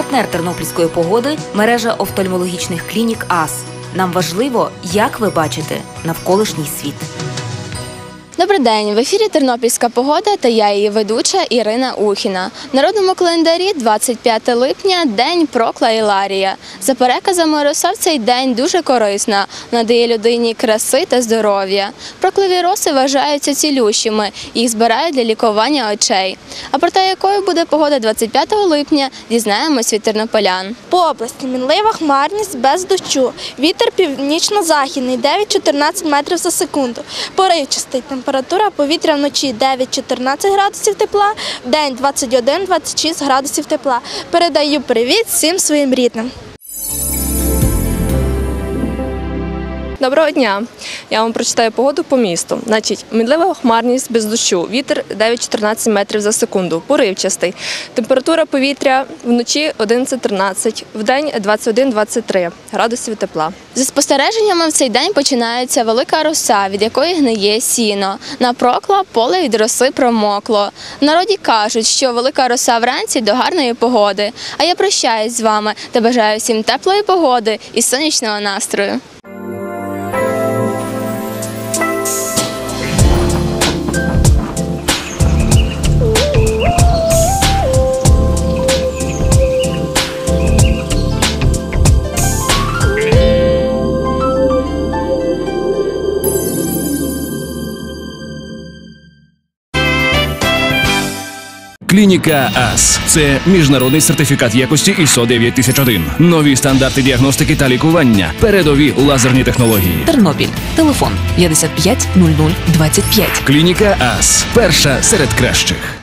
Партнер тернопільської погоди – мережа офтальмологічних клінік АС. Нам важливо, як ви бачите навколишній світ. Добрий день! В ефірі «Тернопільська погода» та я її ведуча Ірина Ухіна. В народному календарі 25 липня – День Прокла Іларія. За переказами роса в цей день дуже корисна, надає людині краси та здоров'я. Прокливі роси вважаються цілющими, їх збирають для лікування очей. А про те, якою буде погода 25 липня, дізнаємось від тернополян. По області мінлива хмарність без дощу. Вітер північно-західний 9-14 метрів за секунду. Поривчастий. Температура повітря вночі 9-14 градусів тепла, вдень 21-26 градусів тепла. Передаю привіт всім своїм рідним. Доброго дня! Я вам прочитаю погоду по місту. Мінлива хмарність без дощу, вітер 9-14 метрів за секунду, поривчастий. Температура повітря вночі 11-13, вдень 21-23 градусів тепла. За спостереженнями в цей день починається велика роса, від якої гниє сіно. На Прокла поле від роси промокло. В народі кажуть, що велика роса вранці до гарної погоди. А я прощаюсь з вами та бажаю всім теплої погоди і сонячного настрою. Клініка АС – це міжнародний сертифікат якості ISO 9001. Нові стандарти діагностики та лікування. Передові лазерні технології. Тернопіль. Телефон 55 00 25. Клініка АС – перша серед кращих.